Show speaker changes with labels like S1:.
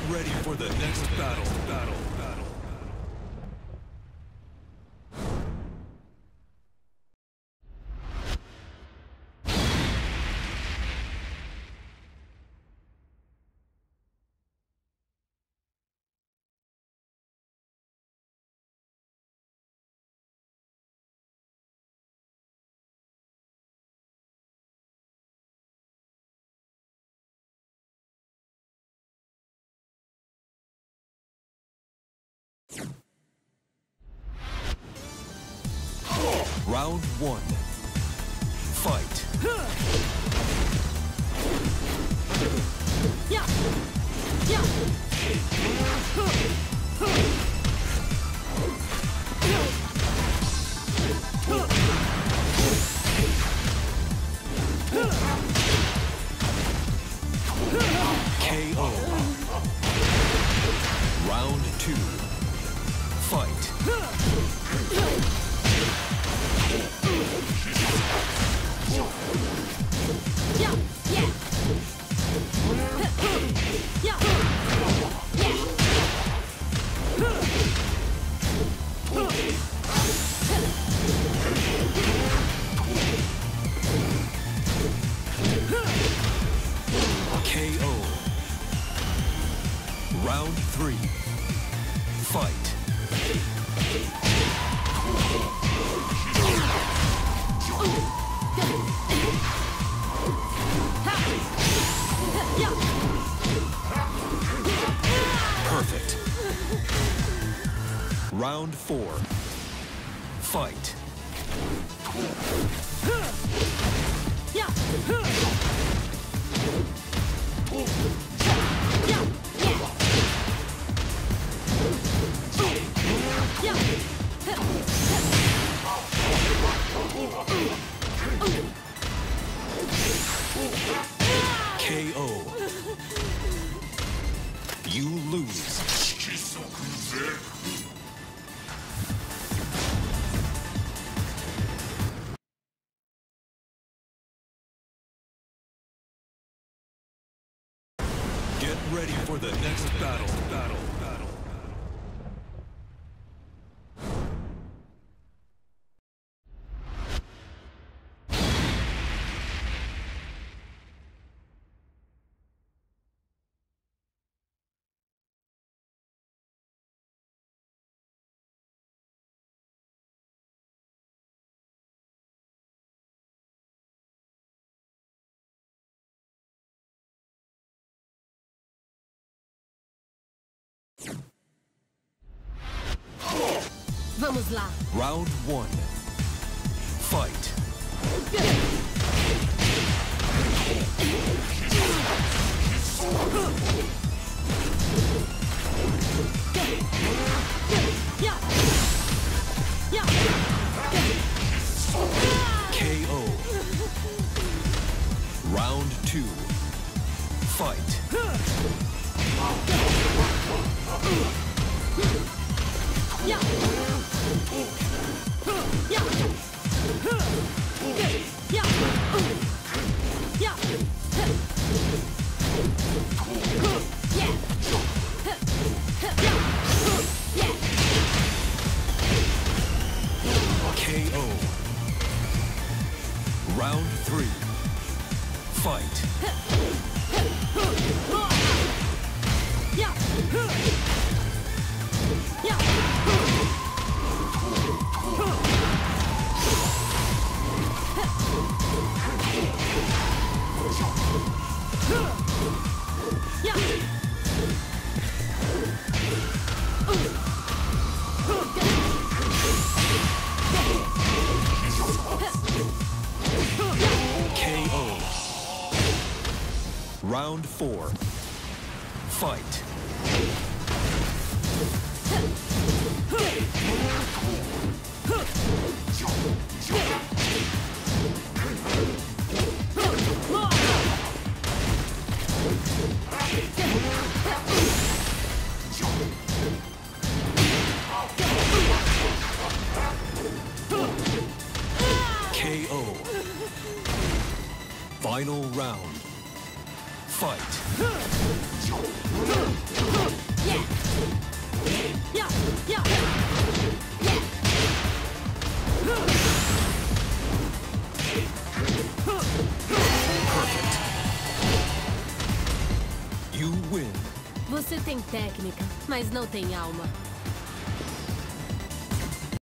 S1: ready for the next battle. Round one. Fight.
S2: Yeah. Yeah.
S1: KO. Round two. Fight.
S2: Yeah. Yeah. Yeah.
S1: KO. Round three. Fight. Perfect. Round four. Fight.
S2: Yeah.
S1: KO. You lose. Get ready for the next battle.
S2: Vamos lá.
S1: Round one. Fight. KO. Round two. Fight. KO. Round three. Fight. KO. Round four. Fight. KO. Final round. Fight. win.
S2: Você tem técnica, mas não tem alma.